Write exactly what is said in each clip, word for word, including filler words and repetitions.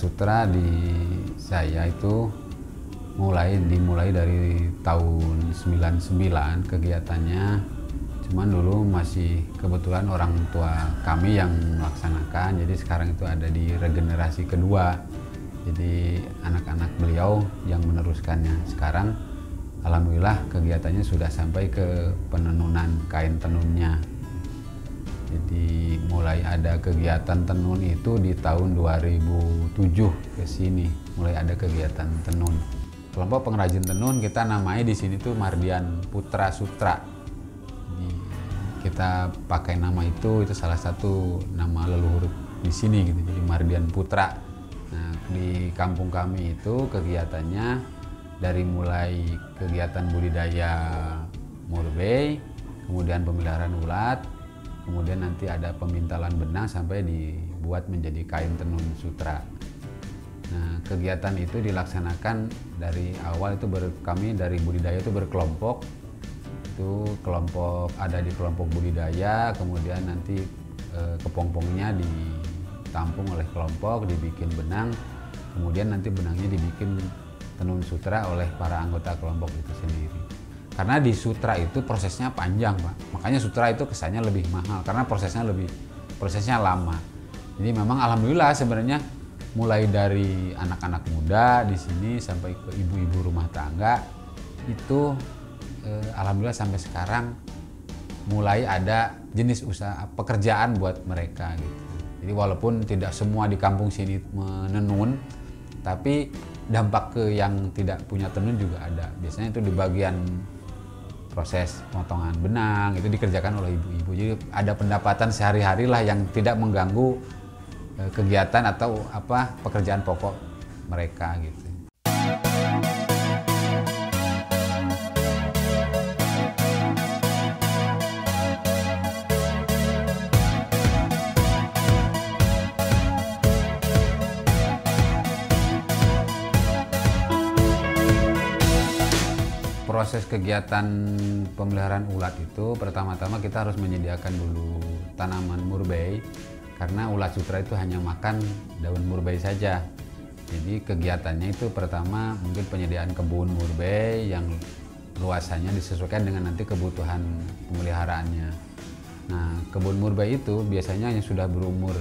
Sutra di saya itu mulai dimulai dari tahun sembilan puluh sembilan kegiatannya. Cuman dulu masih kebetulan orang tua kami yang melaksanakan, jadi sekarang itu ada di regenerasi kedua. Jadi anak-anak beliau yang meneruskannya. Sekarang alhamdulillah kegiatannya sudah sampai ke penenunan kain tenunnya. Jadi mulai ada kegiatan tenun itu di tahun dua ribu tujuh ke sini, mulai ada kegiatan tenun. Kelompok pengrajin tenun kita namai di sini tuh Mardian Putra Sutra. Jadi, kita pakai nama itu, itu salah satu nama leluhur di sini gitu. Jadi Mardian Putra. Nah, di kampung kami itu kegiatannya dari mulai kegiatan budidaya murbei, kemudian pemeliharaan ulat, kemudian nanti ada pemintalan benang sampai dibuat menjadi kain tenun sutra. Nah, kegiatan itu dilaksanakan dari awal itu ber, kami dari budidaya itu berkelompok. Itu kelompok ada di kelompok budidaya, kemudian nanti eh, kepompongnya ditampung oleh kelompok, dibikin benang, kemudian nanti benangnya dibikin tenun sutra oleh para anggota kelompok itu sendiri. Karena di sutra itu prosesnya panjang, Pak. Makanya sutra itu kesannya lebih mahal karena prosesnya lebih prosesnya lama. Jadi memang alhamdulillah sebenarnya mulai dari anak-anak muda di sini sampai ke ibu-ibu rumah tangga itu eh, alhamdulillah sampai sekarang mulai ada jenis usaha pekerjaan buat mereka gitu. Jadi walaupun tidak semua di kampung sini menenun, tapi dampak ke yang tidak punya tenun juga ada. Biasanya itu di bagian proses potongan benang itu dikerjakan oleh ibu-ibu. Jadi ada pendapatan sehari-hari lah yang tidak mengganggu eh, kegiatan atau apa pekerjaan pokok mereka gitu. Proses kegiatan pemeliharaan ulat itu pertama-tama kita harus menyediakan dulu tanaman murbei karena ulat sutra itu hanya makan daun murbei saja. Jadi kegiatannya itu pertama mungkin penyediaan kebun murbei yang luasannya disesuaikan dengan nanti kebutuhan pemeliharaannya. Nah, kebun murbei itu biasanya yang sudah berumur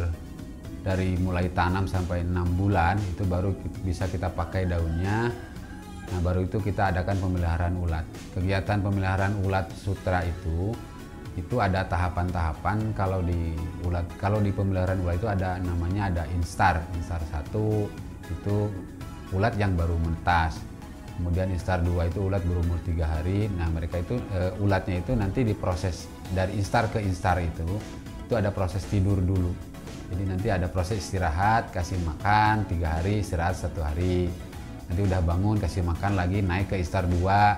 dari mulai tanam sampai enam bulan itu baru bisa kita pakai daunnya. Nah, baru itu kita adakan pemeliharaan ulat. Kegiatan pemeliharaan ulat sutra itu itu ada tahapan-tahapan. Kalau di ulat kalau di pemeliharaan ulat itu ada namanya ada instar. Instar satu itu ulat yang baru menetas. Kemudian instar dua itu ulat berumur tiga hari. Nah, mereka itu e, ulatnya itu nanti diproses dari instar ke instar itu itu ada proses tidur dulu. Jadi nanti ada proses istirahat, kasih makan tiga hari, istirahat satu hari. Nanti udah bangun, kasih makan lagi, naik ke instar dua,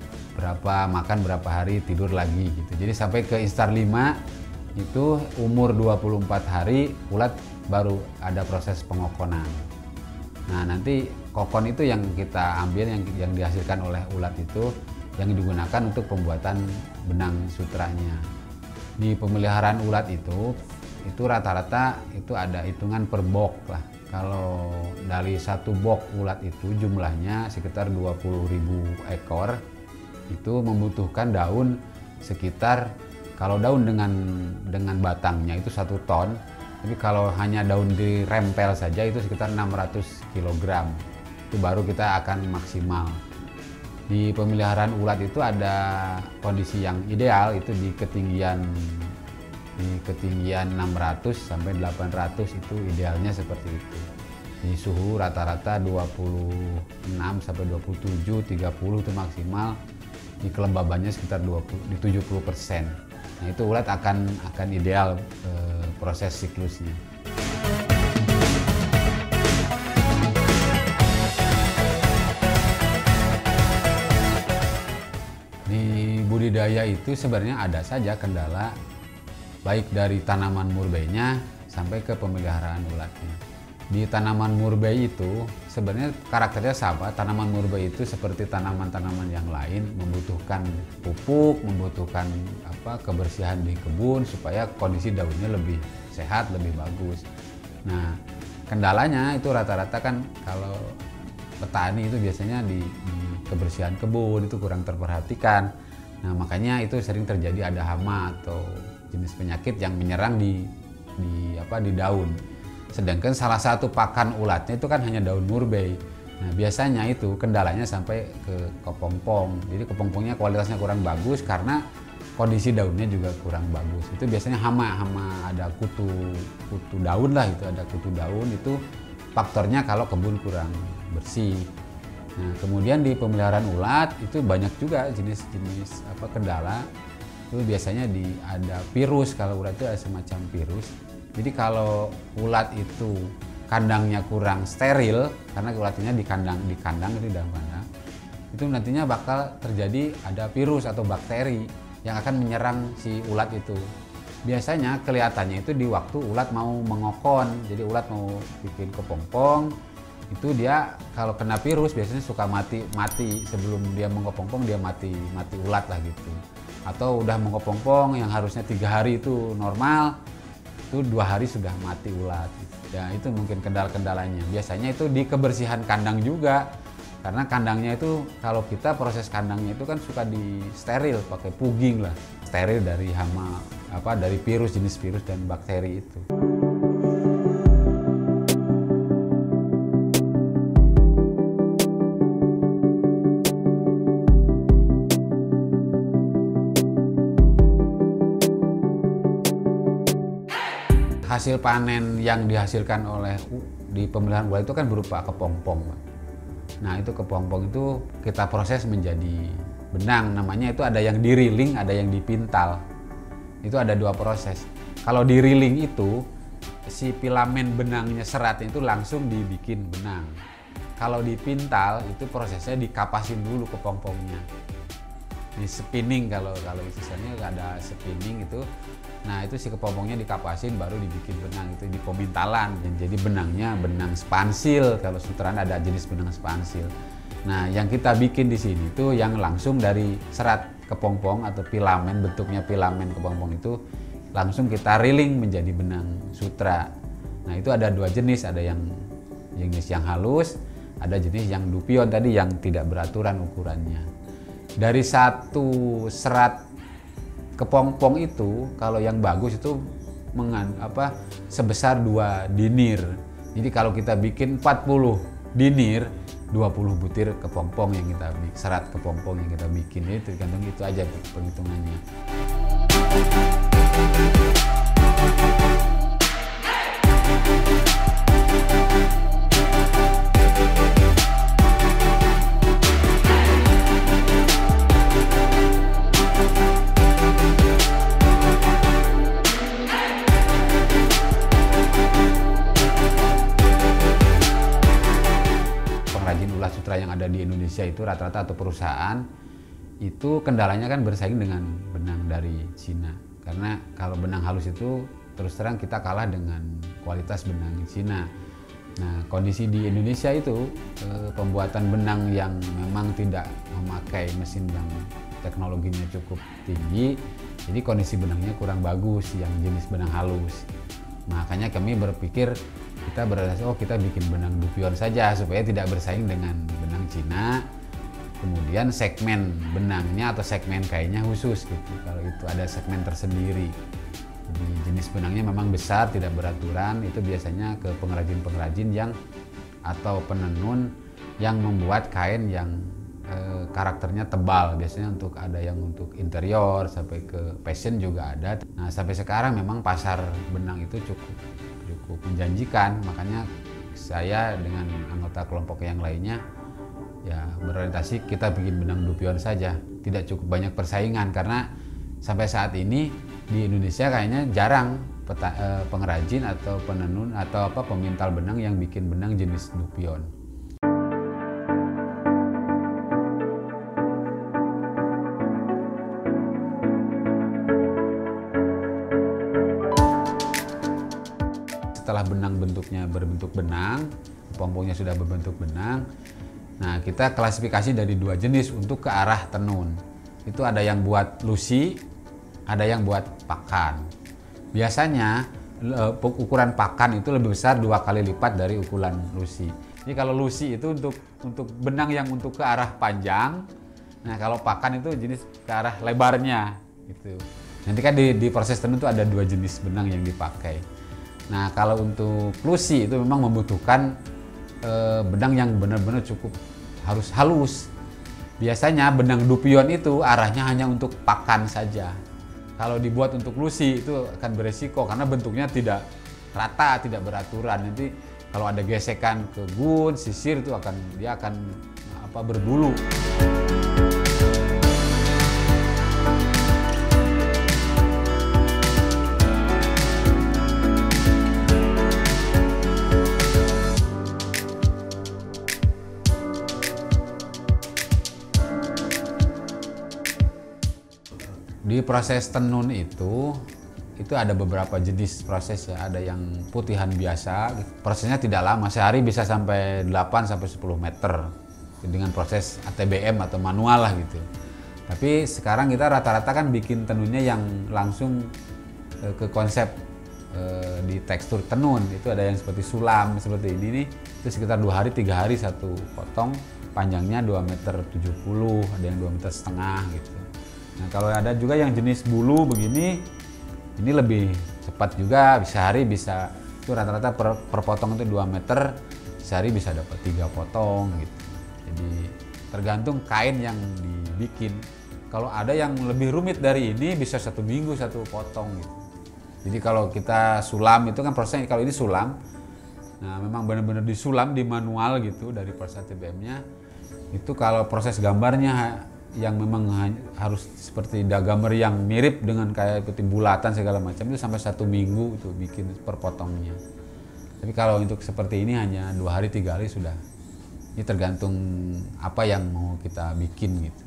berapa makan berapa hari, tidur lagi gitu. Jadi sampai ke instar lima itu umur dua puluh empat hari ulat baru ada proses pengokonan. Nah, nanti kokon itu yang kita ambil yang yang dihasilkan oleh ulat itu yang digunakan untuk pembuatan benang sutranya. Di pemeliharaan ulat itu itu rata-rata itu ada hitungan per bok lah. Kalau dari satu bok ulat itu jumlahnya sekitar dua puluh ribu ekor, itu membutuhkan daun sekitar, kalau daun dengan dengan batangnya itu satu ton, tapi kalau hanya daun dirempel saja itu sekitar enam ratus kilogram. Itu baru kita akan maksimal. Di pemeliharaan ulat itu ada kondisi yang ideal itu di ketinggian di ketinggian enam ratus sampai delapan ratus itu idealnya seperti itu. Di suhu rata-rata dua puluh enam sampai dua puluh tujuh, tiga puluh itu maksimal. Di kelembabannya sekitar dua puluh, di tujuh puluh persen. Nah, itu ulat akan akan ideal eh, proses siklusnya. Di budidaya itu sebenarnya ada saja kendala, baik dari tanaman murbeinya sampai ke pemeliharaan ulatnya. Di tanaman murbei itu sebenarnya karakternya sama. Tanaman murbei itu seperti tanaman-tanaman yang lain, membutuhkan pupuk, membutuhkan apa kebersihan di kebun supaya kondisi daunnya lebih sehat, lebih bagus. Nah, kendalanya itu rata-rata kan kalau petani itu biasanya di, di kebersihan kebun itu kurang terperhatikan. Nah makanya itu sering terjadi ada hama atau jenis penyakit yang menyerang di, di, apa, di daun. Sedangkan salah satu pakan ulatnya itu kan hanya daun murbei. Nah biasanya itu kendalanya sampai ke kepompong. Jadi kepompongnya kualitasnya kurang bagus karena kondisi daunnya juga kurang bagus. Itu biasanya hama, hama ada kutu, kutu daun lah, itu ada kutu daun, itu faktornya kalau kebun kurang bersih. Nah, kemudian di pemeliharaan ulat itu banyak juga jenis-jenis apa kendala. Itu biasanya di ada virus, kalau ulat itu ada semacam virus. Jadi kalau ulat itu kandangnya kurang steril, karena ulatnya di kandang, di kandang itu di dalam kandang, itu nantinya bakal terjadi ada virus atau bakteri yang akan menyerang si ulat itu. Biasanya kelihatannya itu di waktu ulat mau mengokon, jadi ulat mau bikin kepompong, itu dia kalau kena virus biasanya suka mati mati sebelum dia mengopompong, dia mati mati ulat lah gitu. Atau udah mengopompong yang harusnya tiga hari itu normal, itu dua hari sudah mati ulat. Ya itu mungkin kendala-kendalanya. Biasanya itu di kebersihan kandang juga. Karena kandangnya itu, kalau kita proses kandangnya itu kan suka di steril, pakai pugging lah. Steril dari hama, apa dari virus, jenis virus dan bakteri itu. Hasil panen yang dihasilkan oleh di pemeliharaan ulat itu kan berupa kepompong, Pak. Nah itu kepompong itu kita proses menjadi benang, namanya itu ada yang diriling, ada yang dipintal. Itu ada dua proses. Kalau diriling itu si filamen benangnya, seratnya itu langsung dibikin benang. Kalau dipintal itu prosesnya dikapasin dulu kepompongnya. Di spinning, kalau kalau istilahnya ada spinning itu. Nah itu si kepompongnya dikapasin baru dibikin benang, itu di pemintalan. Jadi benangnya benang spansil, kalau sutran ada jenis benang spansil. Nah yang kita bikin di sini tuh yang langsung dari serat kepompong atau filamen, bentuknya filamen kepompong itu langsung kita riling menjadi benang sutra. Nah itu ada dua jenis, ada yang jenis yang halus, ada jenis yang dupion tadi yang tidak beraturan ukurannya. Dari satu serat kepompong itu kalau yang bagus itu mengan, apa, sebesar dua dinir. Jadi kalau kita bikin empat puluh dinir, dua puluh butir kepompong yang kita bikin, serat kepompong yang kita bikin, itu tergantung itu aja penghitungannya. Yang ada di Indonesia itu rata-rata atau perusahaan itu kendalanya kan bersaing dengan benang dari Cina, karena kalau benang halus itu terus terang kita kalah dengan kualitas benang Cina. Nah kondisi di Indonesia itu eh, pembuatan benang yang memang tidak memakai mesin yang teknologinya cukup tinggi, jadi kondisi benangnya kurang bagus yang jenis benang halus. Makanya kami berpikir kita berasal oh kita bikin benang dupion saja supaya tidak bersaing dengan benang Cina. Kemudian segmen benangnya atau segmen kainnya khusus gitu. Kalau itu ada segmen tersendiri. Jadi jenis benangnya memang besar, tidak beraturan. Itu biasanya ke pengrajin-pengrajin yang atau penenun yang membuat kain yang eh, karakternya tebal. Biasanya untuk ada yang untuk interior sampai ke fashion juga ada. Nah sampai sekarang memang pasar benang itu cukup cukup menjanjikan, makanya saya dengan anggota kelompok yang lainnya ya berorientasi kita bikin benang dupion saja, tidak cukup banyak persaingan karena sampai saat ini di Indonesia kayaknya jarang peta, eh, pengrajin atau penenun atau apa pemintal benang yang bikin benang jenis dupion. Setelah benang bentuknya berbentuk benang, kepompongnya sudah berbentuk benang, nah kita klasifikasi dari dua jenis untuk ke arah tenun. Itu ada yang buat lusi, ada yang buat pakan. Biasanya ukuran pakan itu lebih besar dua kali lipat dari ukuran lusi. Jadi kalau lusi itu untuk untuk benang yang untuk ke arah panjang, nah kalau pakan itu jenis ke arah lebarnya gitu. Nanti kan di, di proses tenun itu ada dua jenis benang yang dipakai. Nah kalau untuk lusi itu memang membutuhkan e, benang yang benar-benar cukup harus halus. Biasanya benang dupion itu arahnya hanya untuk pakan saja. Kalau dibuat untuk lusi itu akan beresiko karena bentuknya tidak rata, tidak beraturan. Nanti kalau ada gesekan ke gun, sisir itu akan dia akan apa berbulu. Di proses tenun itu, itu ada beberapa jenis proses ya. Ada yang putihan biasa, prosesnya tidak lama, sehari bisa sampai delapan sampai sepuluh meter dengan proses A T B M atau manual lah gitu. Tapi sekarang kita rata-rata kan bikin tenunnya yang langsung ke konsep eh, di tekstur tenun. Itu ada yang seperti sulam seperti ini nih, itu sekitar dua hari tiga hari satu potong, panjangnya dua meter tujuh puluh, ada yang dua meter setengah gitu. Nah kalau ada juga yang jenis bulu begini, ini lebih cepat juga, bisa hari bisa, itu rata-rata per, per potong itu dua meter, sehari bisa dapat tiga potong gitu. Jadi tergantung kain yang dibikin. Kalau ada yang lebih rumit dari ini bisa satu minggu satu potong gitu. Jadi kalau kita sulam itu kan prosesnya, kalau ini sulam, nah memang benar-benar disulam di manual gitu dari proses A T B M-nya. Itu kalau proses gambarnya yang memang harus seperti dagamer yang mirip dengan kayak seperti bulatan segala macam itu sampai satu minggu itu bikin per potongnya. Tapi kalau untuk seperti ini hanya dua hari tiga hari sudah. Ini tergantung apa yang mau kita bikin gitu.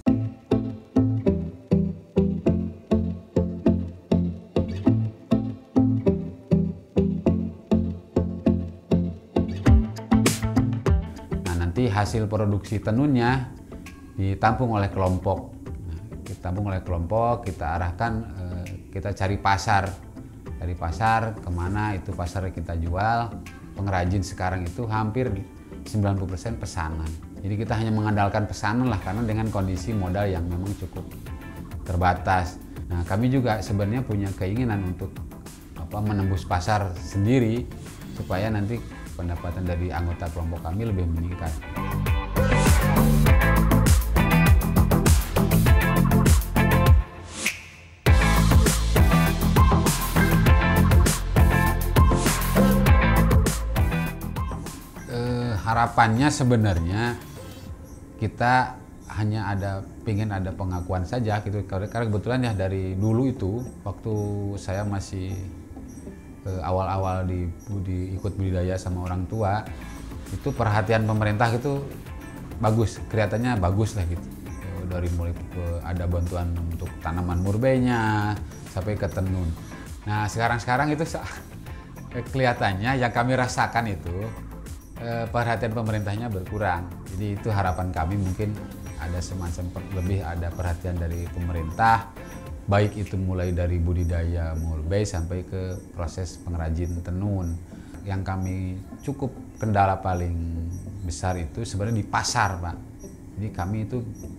Nah nanti hasil produksi tenunnya ditampung oleh kelompok. Nah, ditampung oleh kelompok, kita arahkan, eh, kita cari pasar. Cari pasar, kemana itu pasar kita jual. Pengrajin sekarang itu hampir sembilan puluh persen pesanan. Jadi kita hanya mengandalkan pesanan lah, karena dengan kondisi modal yang memang cukup terbatas. Nah kami juga sebenarnya punya keinginan untuk apa, menembus pasar sendiri, supaya nanti pendapatan dari anggota kelompok kami lebih meningkat. Harapannya sebenarnya kita hanya ada pengen ada pengakuan saja gitu, karena kebetulan ya dari dulu itu waktu saya masih awal-awal di, di ikut budidaya sama orang tua, itu perhatian pemerintah itu bagus, kelihatannya bagus lah gitu. Dari mulai ada bantuan untuk tanaman murbeinya sampai ke tenun. Nah sekarang-sekarang itu kelihatannya yang kami rasakan itu perhatian pemerintahnya berkurang. Jadi itu harapan kami, mungkin ada semacam lebih ada perhatian dari pemerintah, baik itu mulai dari budidaya murbei sampai ke proses pengrajin tenun. Yang kami cukup kendala paling besar itu sebenarnya di pasar, Pak. Jadi kami itu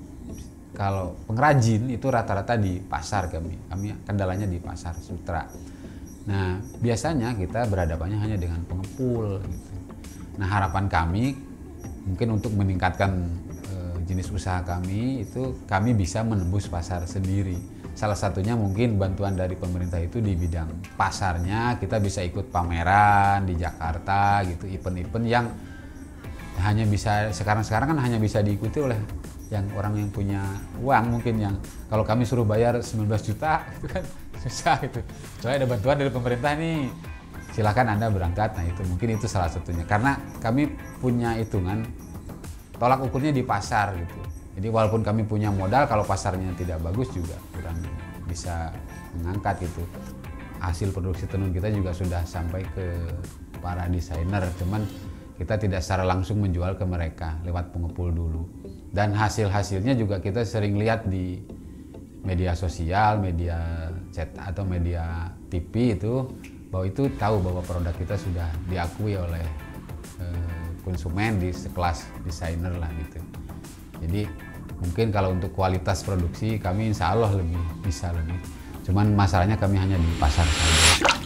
kalau pengrajin itu rata-rata di pasar kami. Kami kendalanya di pasar sutra. Nah, biasanya kita berhadapannya hanya dengan pengepul gitu. Nah harapan kami mungkin untuk meningkatkan e, jenis usaha kami itu kami bisa menembus pasar sendiri. Salah satunya mungkin bantuan dari pemerintah itu di bidang pasarnya, kita bisa ikut pameran di Jakarta gitu, event-event yang hanya bisa sekarang-sekarang kan hanya bisa diikuti oleh yang orang yang punya uang, mungkin yang kalau kami suruh bayar sembilan belas juta itu kan susah gitu. Soalnya ada bantuan dari pemerintah nih, silakan Anda berangkat. Nah itu mungkin itu salah satunya, karena kami punya hitungan tolak ukurnya di pasar gitu. Jadi walaupun kami punya modal, kalau pasarnya tidak bagus juga kurang bisa mengangkat gitu. Hasil produksi tenun kita juga sudah sampai ke para desainer, cuman kita tidak secara langsung menjual ke mereka, lewat pengepul dulu. Dan hasil-hasilnya juga kita sering lihat di media sosial, media chat atau media T V itu bahwa itu tahu bahwa produk kita sudah diakui oleh eh, konsumen di sekelas desainer lah gitu. Jadi mungkin kalau untuk kualitas produksi kami insya Allah lebih bisa lebih. Cuman masalahnya kami hanya di pasar saja.